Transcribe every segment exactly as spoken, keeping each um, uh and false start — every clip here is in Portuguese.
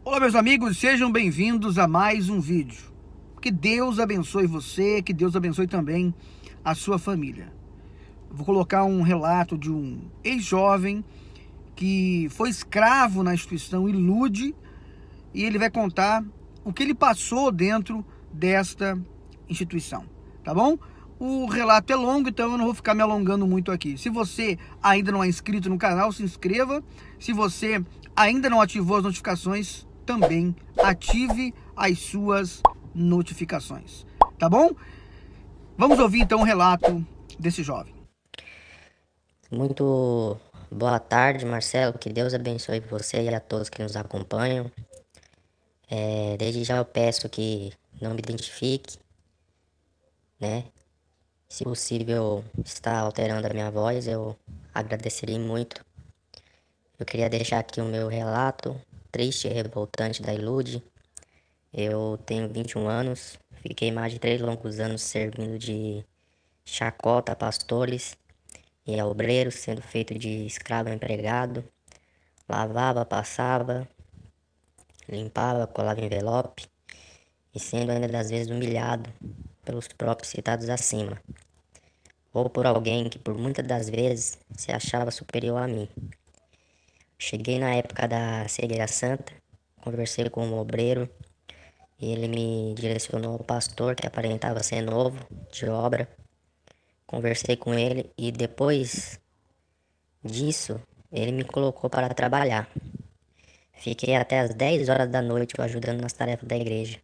Olá, meus amigos, sejam bem-vindos a mais um vídeo. Que Deus abençoe você, que Deus abençoe também a sua família. Vou colocar um relato de um ex-jovem que foi escravo na instituição Ilude e ele vai contar o que ele passou dentro desta instituição, tá bom? O relato é longo, então eu não vou ficar me alongando muito aqui. Se você ainda não é inscrito no canal, se inscreva. Se você ainda não ativou as notificações, também ative as suas notificações, tá bom? Vamos ouvir então o relato desse jovem. Muito boa tarde, Marcelo. Que Deus abençoe você e a todos que nos acompanham. É, desde já eu peço que não me identifique, né? Se possível, está alterando a minha voz, eu agradeceria muito. Eu queria deixar aqui o meu relato triste e revoltante da Ilude. Eu tenho vinte e um anos, fiquei mais de três longos anos servindo de chacota a pastores e a obreiros, sendo feito de escravo a empregado. Lavava, passava, limpava, colava envelope e sendo ainda das vezes humilhado pelos próprios citados acima, ou por alguém que por muitas das vezes se achava superior a mim. Cheguei na época da cegueira santa, conversei com um obreiro e ele me direcionou ao pastor que aparentava ser novo, de obra. Conversei com ele e depois disso ele me colocou para trabalhar. Fiquei até as dez horas da noite ajudando nas tarefas da igreja.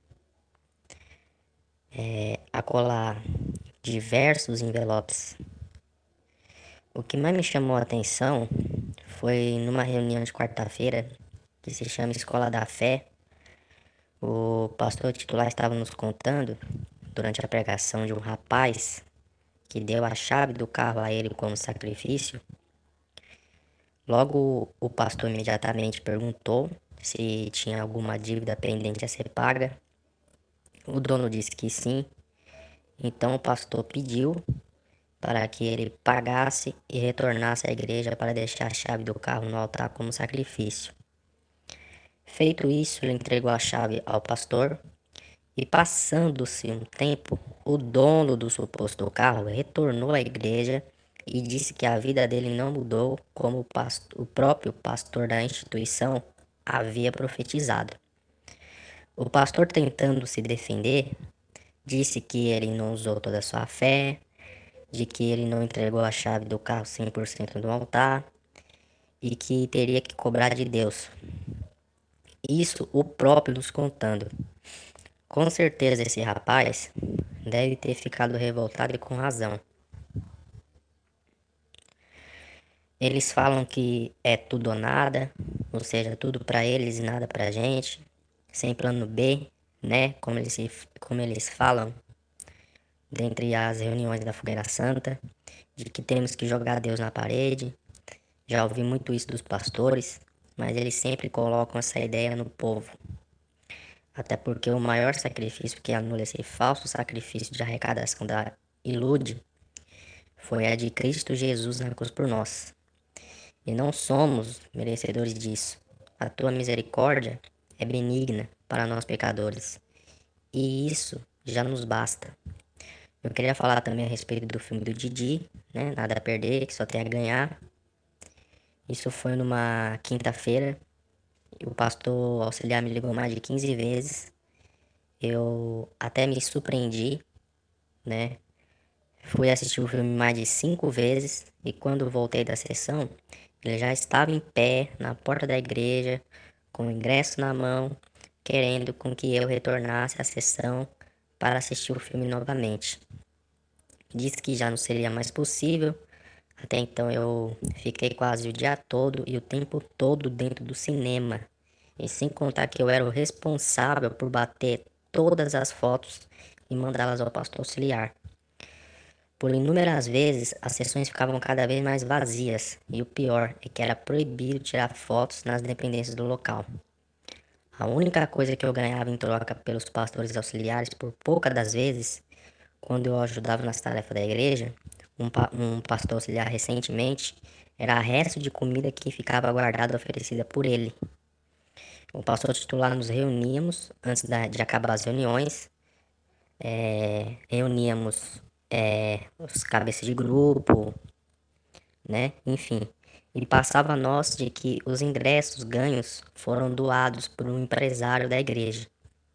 É, a colar diversos envelopes. O que mais me chamou a atenção foi numa reunião de quarta-feira que se chama Escola da Fé. O pastor titular estava nos contando, durante a pregação, de um rapaz que deu a chave do carro a ele como sacrifício. Logo, o pastor imediatamente perguntou se tinha alguma dívida pendente a ser paga. O dono disse que sim. Então o pastor pediu para que ele pagasse e retornasse à igreja para deixar a chave do carro no altar como sacrifício. Feito isso, ele entregou a chave ao pastor e, passando-se um tempo, o dono do suposto carro retornou à igreja e disse que a vida dele não mudou como o, pastor, o próprio pastor da instituição havia profetizado. O pastor, tentando se defender, disse que ele não usou toda a sua fé, de que ele não entregou a chave do carro cem por cento no altar e que teria que cobrar de Deus. Isso o próprio nos contando. Com certeza esse rapaz deve ter ficado revoltado e com razão. Eles falam que é tudo ou nada, ou seja, tudo para eles e nada pra gente, sem plano B, né? Como eles, como eles falam dentre as reuniões da Fogueira Santa, de que temos que jogar Deus na parede. Já ouvi muito isso dos pastores, mas eles sempre colocam essa ideia no povo. Até porque o maior sacrifício que anula esse falso sacrifício de arrecadação da Ilude foi a de Cristo Jesus na cruz por nós. E não somos merecedores disso. A tua misericórdia é benigna para nós pecadores. E isso já nos basta. Eu queria falar também a respeito do filme do Didi, né? Nada a perder, que só tem a ganhar. Isso foi numa quinta-feira. O pastor auxiliar me ligou mais de quinze vezes. Eu até me surpreendi, né? Fui assistir o filme mais de cinco vezes e quando voltei da sessão, ele já estava em pé na porta da igreja, com o ingresso na mão, querendo com que eu retornasse à sessão para assistir o filme novamente. Disse que já não seria mais possível. Até então eu fiquei quase o dia todo e o tempo todo dentro do cinema. E sem contar que eu era o responsável por bater todas as fotos e mandá-las ao pastor auxiliar. Por inúmeras vezes, as sessões ficavam cada vez mais vazias, e o pior é que era proibido tirar fotos nas dependências do local. A única coisa que eu ganhava em troca pelos pastores auxiliares, por poucas das vezes, quando eu ajudava nas tarefas da igreja, um, pa um pastor auxiliar recentemente, era resto de comida que ficava guardada oferecida por ele. O pastor titular nos reuníamos antes da, de acabar as reuniões, é, reuníamos é, os cabeças de grupo, né? Enfim, e passava a nós de que os ingressos ganhos foram doados por um empresário da igreja.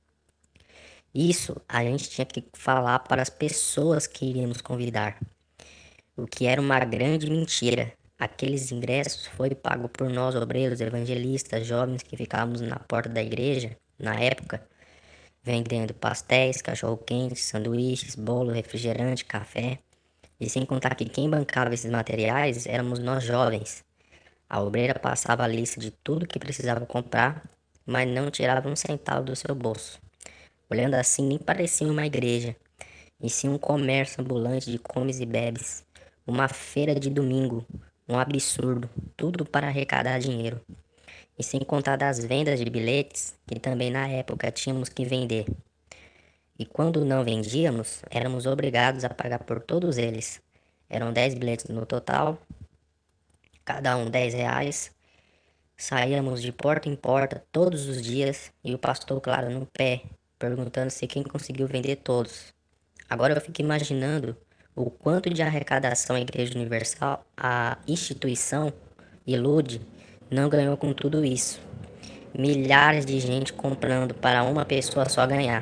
Isso a gente tinha que falar para as pessoas que iríamos convidar, o que era uma grande mentira. Aqueles ingressos foi pago por nós, obreiros, evangelistas, jovens que ficávamos na porta da igreja, na época, vendendo pastéis, cachorro-quente, sanduíches, bolo, refrigerante, café. E sem contar que quem bancava esses materiais éramos nós jovens. A obreira passava a lista de tudo que precisava comprar, mas não tirava um centavo do seu bolso. Olhando assim, nem parecia uma igreja, e sim um comércio ambulante de comes e bebes. Uma feira de domingo, um absurdo, tudo para arrecadar dinheiro. E sem contar das vendas de bilhetes, que também na época tínhamos que vender. E quando não vendíamos, éramos obrigados a pagar por todos eles. Eram dez bilhetes no total, cada um dez reais. Saíamos de porta em porta todos os dias e o pastor, claro, no pé, perguntando se quem conseguiu vender todos. Agora eu fico imaginando o quanto de arrecadação a Igreja Universal, a instituição, ilude, não ganhou com tudo isso. Milhares de gente comprando para uma pessoa só ganhar.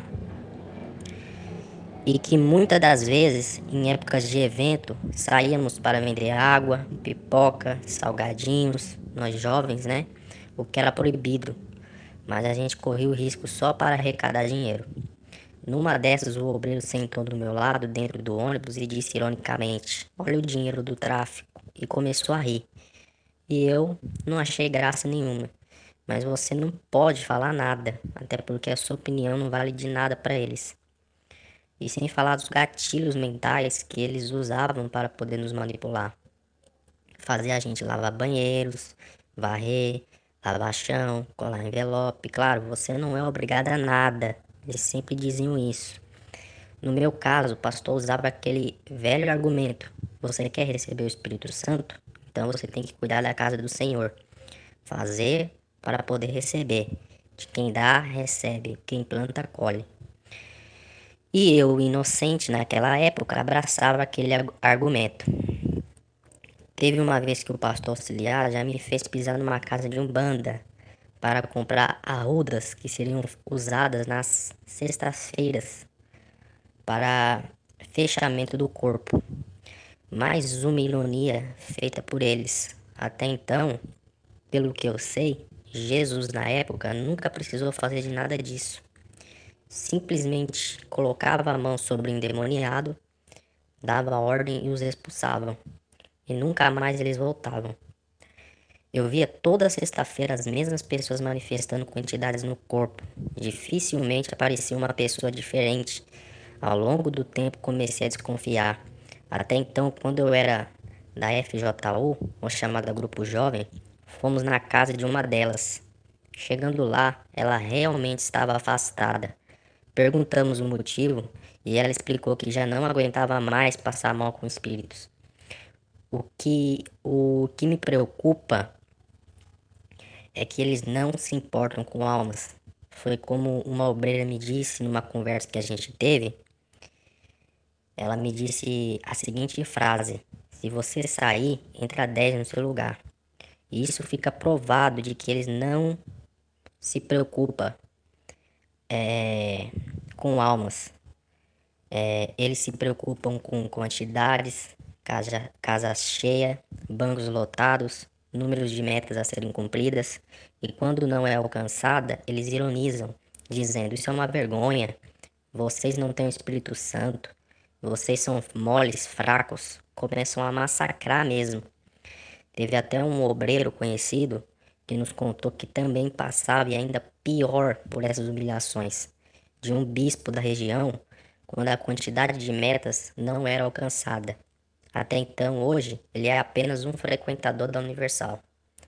E que muitas das vezes, em épocas de evento, saíamos para vender água, pipoca, salgadinhos, nós jovens, né? O que era proibido, mas a gente corria o risco só para arrecadar dinheiro. Numa dessas, o obreiro sentou do meu lado dentro do ônibus e disse ironicamente: "Olha o dinheiro do tráfico", e começou a rir. E eu não achei graça nenhuma. Mas você não pode falar nada, até porque a sua opinião não vale de nada para eles. E sem falar dos gatilhos mentais que eles usavam para poder nos manipular. Fazer a gente lavar banheiros, varrer, lavar chão, colar envelope. Claro, você não é obrigado a nada. Eles sempre diziam isso. No meu caso, o pastor usava aquele velho argumento: você quer receber o Espírito Santo? Então você tem que cuidar da casa do Senhor. Fazer para poder receber. De quem dá, recebe. Quem planta, colhe. E eu, inocente naquela época, abraçava aquele argumento. Teve uma vez que o pastor auxiliar já me fez pisar numa casa de umbanda para comprar arrudas que seriam usadas nas sextas-feiras para fechamento do corpo. Mais uma ironia feita por eles. Até então, pelo que eu sei, Jesus na época nunca precisou fazer de nada disso. Simplesmente colocava a mão sobre o endemoniado, dava ordem e os expulsavam. E nunca mais eles voltavam. Eu via toda sexta-feira as mesmas pessoas manifestando com entidades no corpo. Dificilmente aparecia uma pessoa diferente. Ao longo do tempo comecei a desconfiar. Até então, quando eu era da F J U, ou chamada Grupo Jovem, fomos na casa de uma delas. Chegando lá, ela realmente estava afastada. Perguntamos o motivo e ela explicou que já não aguentava mais passar mal com espíritos. O que, o que me preocupa é que eles não se importam com almas. Foi como uma obreira me disse numa conversa que a gente teve. Ela me disse a seguinte frase: se você sair, entra dez no seu lugar. E isso fica provado de que eles não se preocupam é, com almas. É, eles se preocupam com quantidades, casa, casa cheia, bancos lotados, números de metas a serem cumpridas, e quando não é alcançada, eles ironizam, dizendo: isso é uma vergonha, vocês não têm o Espírito Santo, vocês são moles, fracos. Começam a massacrar mesmo. Teve até um obreiro conhecido que nos contou que também passava e ainda pior por essas humilhações de um bispo da região, quando a quantidade de metas não era alcançada. Até então, hoje, ele é apenas um frequentador da Universal.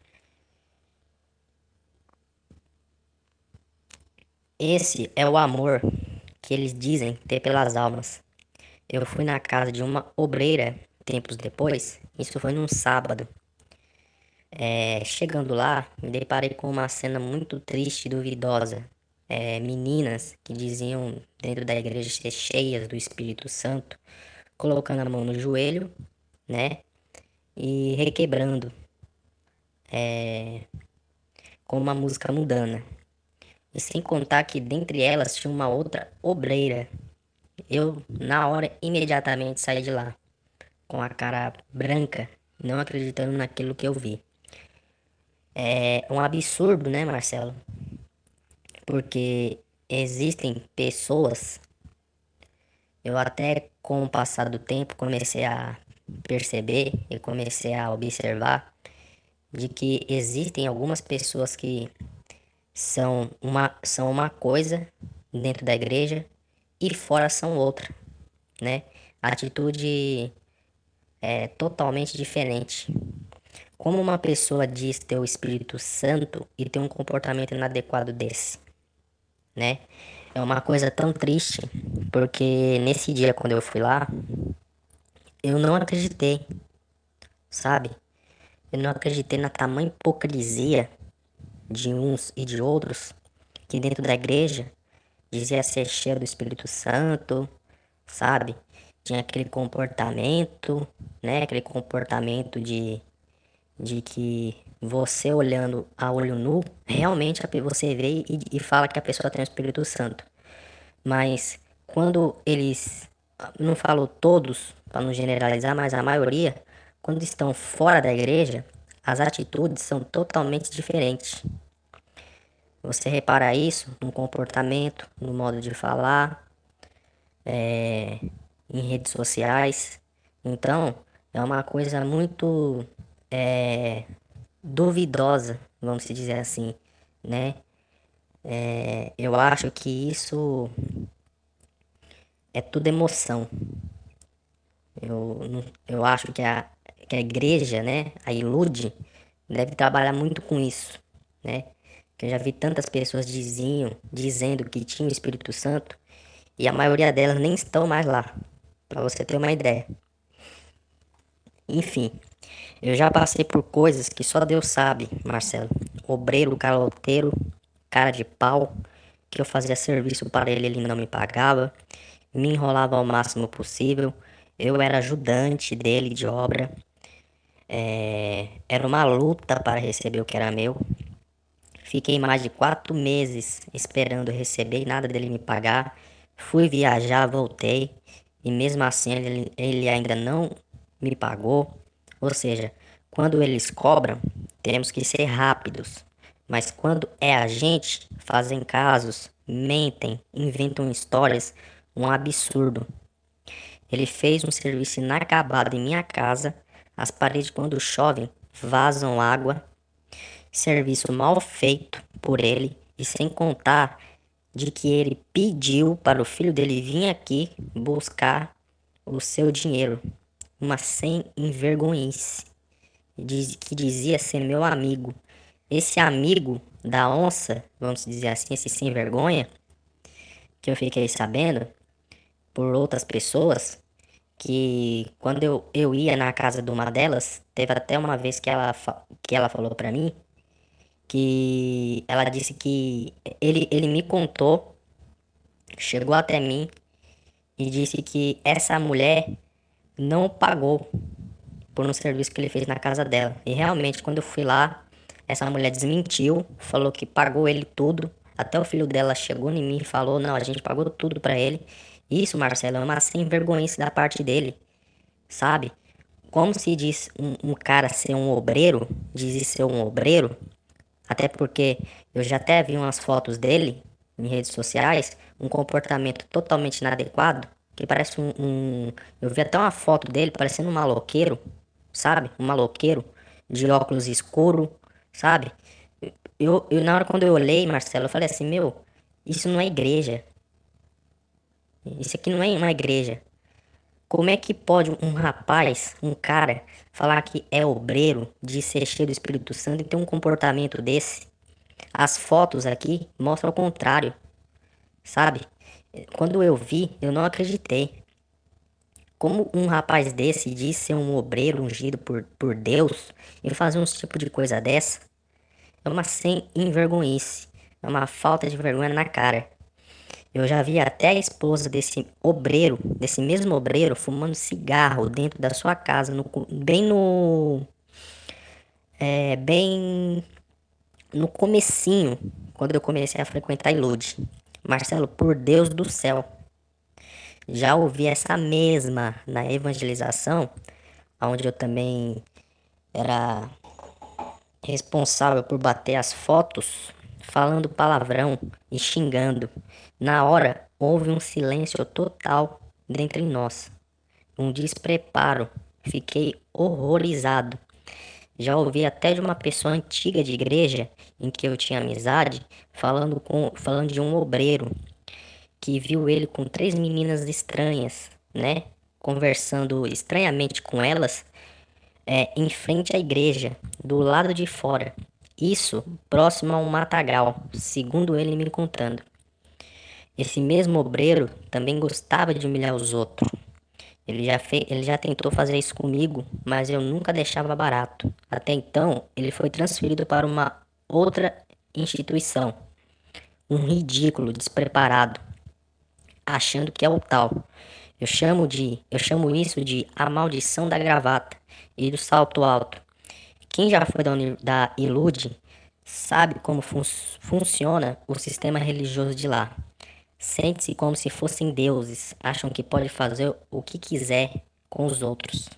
Esse é o amor que eles dizem ter pelas almas. Eu fui na casa de uma obreira tempos depois, isso foi num sábado. É, chegando lá, me deparei com uma cena muito triste e duvidosa. É, meninas que diziam dentro da igreja ser cheias do Espírito Santo, colocando a mão no joelho, né? E requebrando com uma música mundana. E sem contar que dentre elas tinha uma outra obreira. Eu, na hora, imediatamente saí de lá, com a cara branca, não acreditando naquilo que eu vi. É um absurdo, né, Marcelo? Porque existem pessoas, eu até com o passar do tempo comecei a perceber e comecei a observar de que existem algumas pessoas que são uma, são uma coisa dentro da igreja e fora são outra, né? A atitude é totalmente diferente. Como uma pessoa diz ter o Espírito Santo e tem um comportamento inadequado desse, né? É uma coisa tão triste, porque nesse dia quando eu fui lá, eu não acreditei, sabe? Eu não acreditei na tamanha hipocrisia de uns e de outros, que dentro da igreja dizia ser cheio do Espírito Santo, sabe? Tinha aquele comportamento, né? Aquele comportamento de, de que você olhando a olho nu, realmente a pe- você vê e, e fala que a pessoa tem o Espírito Santo. Mas quando eles, não falo todos, para não generalizar, mas a maioria, quando estão fora da igreja, as atitudes são totalmente diferentes. Você repara isso no comportamento, no modo de falar, é, em redes sociais. Então, é uma coisa muito é, duvidosa, vamos dizer assim, né? É, eu acho que isso é tudo emoção. Eu, não- eu acho que a, que a igreja, né, a Ilude, deve trabalhar muito com isso, né? Que eu já vi tantas pessoas diziam, dizendo que tinha o Espírito Santo e a maioria delas nem estão mais lá, para você ter uma ideia. Enfim, eu já passei por coisas que só Deus sabe, Marcelo. Obreiro, caloteiro, cara de pau, que eu fazia serviço para ele, ele não me pagava, me enrolava ao máximo possível. Eu era ajudante dele de obra. É, era uma luta para receber o que era meu. Fiquei mais de quatro meses esperando receber e nada dele me pagar. Fui viajar, voltei e mesmo assim ele, ele ainda não me pagou. Ou seja, quando eles cobram, temos que ser rápidos. Mas quando é a gente, fazem casos, mentem, inventam histórias, um absurdo. Ele fez um serviço inacabado em minha casa. As paredes, quando chovem, vazam água. Serviço mal feito por ele. E sem contar de que ele pediu para o filho dele vir aqui buscar o seu dinheiro. Uma sem envergonhice. Diz, que dizia ser meu amigo. Esse amigo da onça, vamos dizer assim, esse sem vergonha, que eu fiquei sabendo por outras pessoas, que quando eu, eu ia na casa de uma delas, teve até uma vez que ela, que ela falou pra mim, que ela disse que ele, ele me contou, chegou até mim e disse que essa mulher não pagou por um serviço que ele fez na casa dela. E realmente, quando eu fui lá, essa mulher desmentiu, falou que pagou ele tudo. Até o filho dela chegou em mim e falou: Não, a gente pagou tudo pra ele. Isso, Marcelo, é uma sem vergonhice da parte dele, sabe? Como se diz um, um cara ser um obreiro, diz ser um obreiro, até porque eu já até vi umas fotos dele em redes sociais, um comportamento totalmente inadequado, que parece um, um... Eu vi até uma foto dele parecendo um maloqueiro, sabe? Um maloqueiro de óculos escuro, sabe? Eu, eu, na hora quando eu olhei, Marcelo, eu falei assim, meu, isso não é igreja. Isso aqui não é uma igreja. Como é que pode um rapaz, um cara, falar que é obreiro, de ser cheio do Espírito Santo e ter um comportamento desse? As fotos aqui mostram o contrário, sabe? Quando eu vi, eu não acreditei. Como um rapaz desse diz ser um obreiro ungido por, por Deus e fazer um tipo de coisa dessa? É uma sem envergonhice. É uma falta de vergonha na cara. Eu já vi até a esposa desse obreiro, desse mesmo obreiro, fumando cigarro dentro da sua casa, no, bem no... É, bem no comecinho, quando eu comecei a frequentar a Ilude. Marcelo, por Deus do céu, já ouvi essa mesma na evangelização, onde eu também era responsável por bater as fotos, falando palavrão e xingando. Na hora, houve um silêncio total dentre nós, um despreparo. Fiquei horrorizado. Já ouvi até de uma pessoa antiga de igreja em que eu tinha amizade, falando, com, falando de um obreiro que viu ele com três meninas estranhas, né? Conversando estranhamente com elas, é, em frente à igreja, do lado de fora. Isso próximo a um matagal, segundo ele me contando. Esse mesmo obreiro também gostava de humilhar os outros. Ele já, fez, ele já tentou fazer isso comigo, mas eu nunca deixava barato. Até então, ele foi transferido para uma outra instituição. Um ridículo, despreparado, achando que é o tal. Eu chamo de, eu chamo isso de a maldição da gravata e do salto alto. Quem já foi da, da Ilude sabe como fun funciona o sistema religioso de lá. Sente-se como se fossem deuses, acham que pode fazer o que quiser com os outros.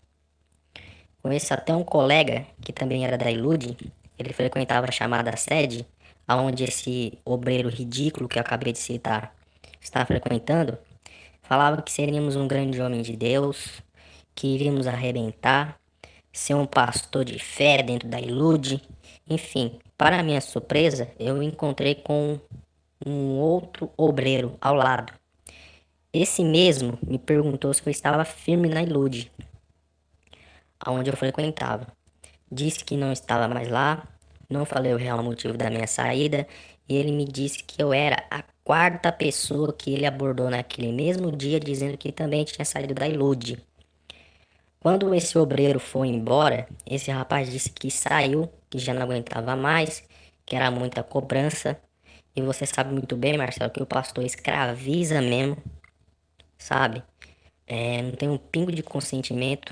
Conheço até um colega que também era da Ilude, ele frequentava a chamada sede, aonde esse obreiro ridículo que eu acabei de citar está frequentando, falava que seríamos um grande homem de Deus, que iríamos arrebentar, ser um pastor de fé dentro da Ilude. Enfim, para minha surpresa, eu encontrei com um outro obreiro ao lado. Esse mesmo me perguntou se eu estava firme na Ilude, aonde eu frequentava. Disse que não estava mais lá, não falei o real motivo da minha saída, e ele me disse que eu era a quarta pessoa que ele abordou naquele mesmo dia, dizendo que também tinha saído da Ilude. Quando esse obreiro foi embora, esse rapaz disse que saiu, que já não aguentava mais, que era muita cobrança. E você sabe muito bem, Marcelo, que o pastor escraviza mesmo, sabe? É, não tem um pingo de consentimento,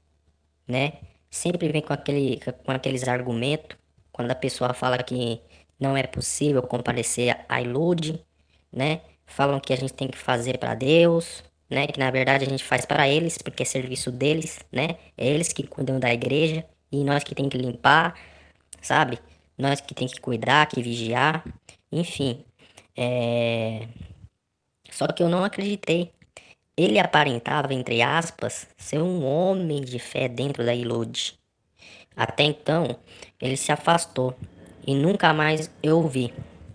né? Sempre vem com, aquele, com aqueles argumentos, quando a pessoa fala que não é possível comparecer à Ilude, né? Falam que a gente tem que fazer para Deus, né? Que na verdade a gente faz para eles, porque é serviço deles, né? É eles que cuidam da igreja e nós que tem que limpar, sabe? Nós que tem que cuidar, que vigiar, enfim. É... Só que eu não acreditei. Ele aparentava, entre aspas, ser um homem de fé dentro da Ilude. Até então, ele se afastou e nunca mais eu o vi.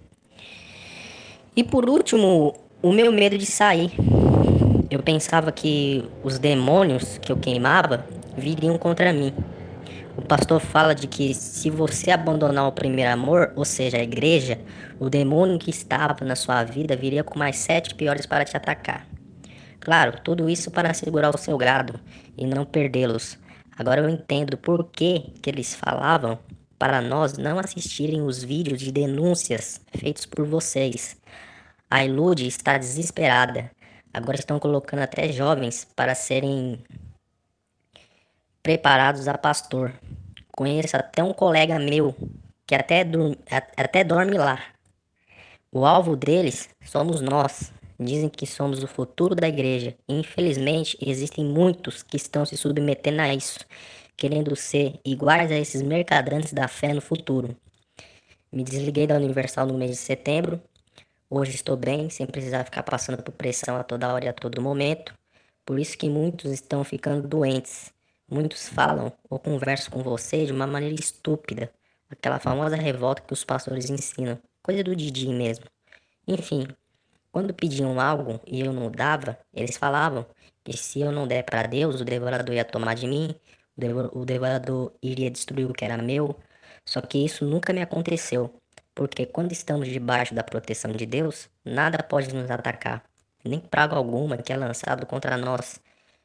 E por último, o meu medo de sair. Eu pensava que os demônios que eu queimava viriam contra mim. O pastor fala de que se você abandonar o primeiro amor, ou seja, a igreja, o demônio que estava na sua vida viria com mais sete piores para te atacar. Claro, tudo isso para segurar o seu gado e não perdê-los. Agora eu entendo por que, que eles falavam para nós não assistirem os vídeos de denúncias feitos por vocês. A Ilude está desesperada. Agora estão colocando até jovens para serem preparados a pastor. Conheço até um colega meu que até, dur- até dorme lá. O alvo deles somos nós. Dizem que somos o futuro da igreja. E, infelizmente, existem muitos que estão se submetendo a isso, querendo ser iguais a esses mercadores da fé no futuro. Me desliguei da Universal no mês de setembro. Hoje estou bem, sem precisar ficar passando por pressão a toda hora e a todo momento. Por isso que muitos estão ficando doentes. Muitos falam ou conversam com você de uma maneira estúpida. Aquela famosa revolta que os pastores ensinam. Coisa do Didi mesmo. Enfim, quando pediam algo e eu não dava, eles falavam que se eu não der para Deus, o devorador ia tomar de mim, o devorador iria destruir o que era meu. Só que isso nunca me aconteceu, porque quando estamos debaixo da proteção de Deus, nada pode nos atacar, nem praga alguma que é lançado contra nós.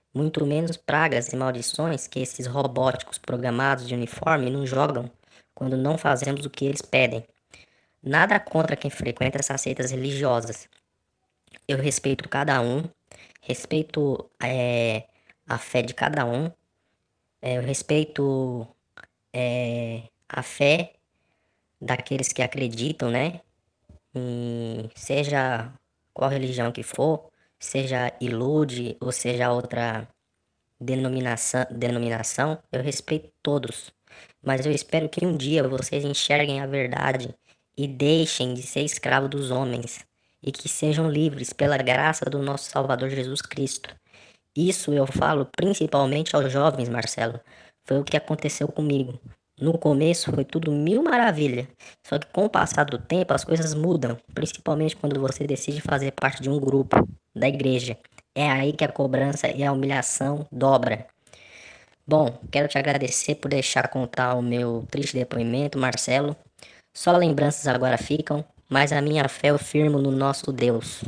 muito menos pragas e maldições que esses robóticos programados de uniforme nos jogam quando não fazemos o que eles pedem. Nada contra quem frequenta essas seitas religiosas. Eu respeito cada um, respeito é, a fé de cada um, é, eu respeito é, a fé daqueles que acreditam, né? Em, seja qual religião que for, seja ilude ou seja outra denominação, denominação, eu respeito todos. Mas eu espero que um dia vocês enxerguem a verdade e deixem de ser escravos dos homens e que sejam livres pela graça do nosso Salvador Jesus Cristo. Isso eu falo principalmente aos jovens, Marcelo. Foi o que aconteceu comigo. No começo foi tudo mil maravilha, só que com o passar do tempo as coisas mudam, principalmente quando você decide fazer parte de um grupo da igreja. É aí que a cobrança e a humilhação dobra. Bom, quero te agradecer por deixar contar o meu triste depoimento, Marcelo. Só lembranças agora ficam, mas a minha fé eu firmo no nosso Deus.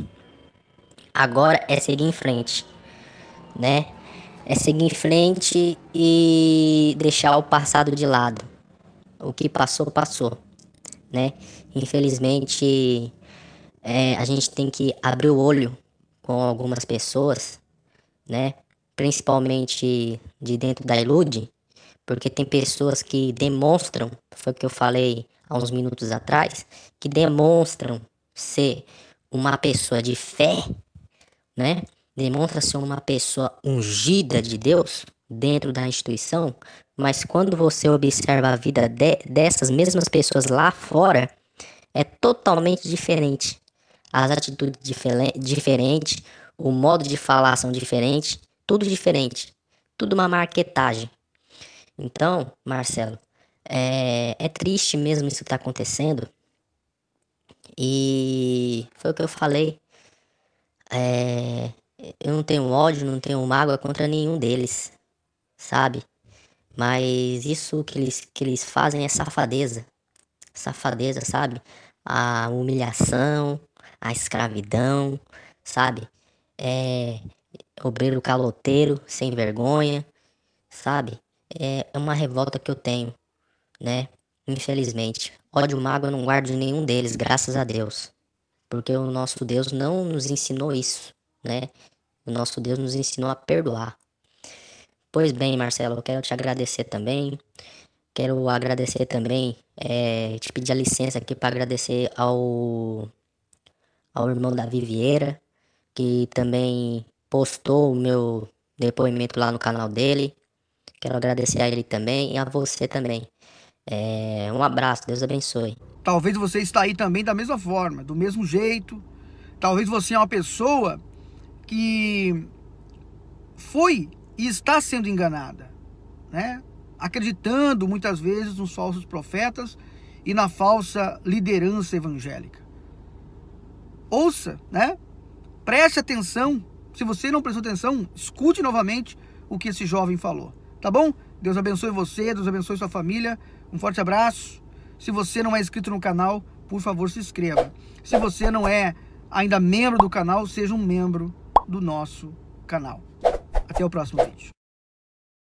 Agora é seguir em frente, né? É seguir em frente e deixar o passado de lado. O que passou, passou, né? Infelizmente, é, a gente tem que abrir o olho com algumas pessoas, né? Principalmente de dentro da Ilude, porque tem pessoas que demonstram, foi o que eu falei há uns minutos atrás, que demonstram ser uma pessoa de fé, né? Demonstra ser uma pessoa ungida de Deus dentro da instituição, mas quando você observa a vida de, dessas mesmas pessoas lá fora, é totalmente diferente. As atitudes diferentes, o modo de falar são diferentes, tudo diferente, tudo uma marketagem. Então, Marcelo, é, é triste mesmo isso que está acontecendo, e foi o que eu falei, é, eu não tenho ódio, não tenho mágoa contra nenhum deles, sabe? Mas isso que eles, que eles fazem é safadeza. Safadeza, sabe? A humilhação, a escravidão, sabe? É obreiro caloteiro, sem vergonha, sabe? É uma revolta que eu tenho, né? Infelizmente. Ódio, mágoa eu não guardo de nenhum deles, graças a Deus. Porque o nosso Deus não nos ensinou isso, né? O nosso Deus nos ensinou a perdoar. Pois bem, Marcelo, eu quero te agradecer também. Quero agradecer também, é, te pedir a licença aqui para agradecer ao, ao irmão Davi Vieira, que também postou o meu depoimento lá no canal dele. Quero agradecer a ele também e a você também. É, um abraço, Deus abençoe. Talvez você está aí também da mesma forma, do mesmo jeito. Talvez você é uma pessoa que foi e está sendo enganada, né? Acreditando muitas vezes nos falsos profetas e na falsa liderança evangélica. Ouça, né? Preste atenção. Se você não prestou atenção, escute novamente o que esse jovem falou, tá bom? Deus abençoe você, Deus abençoe sua família. Um forte abraço. Se você não é inscrito no canal, por favor, se inscreva. Se você não é ainda membro do canal, seja um membro do nosso canal. Até o próximo vídeo.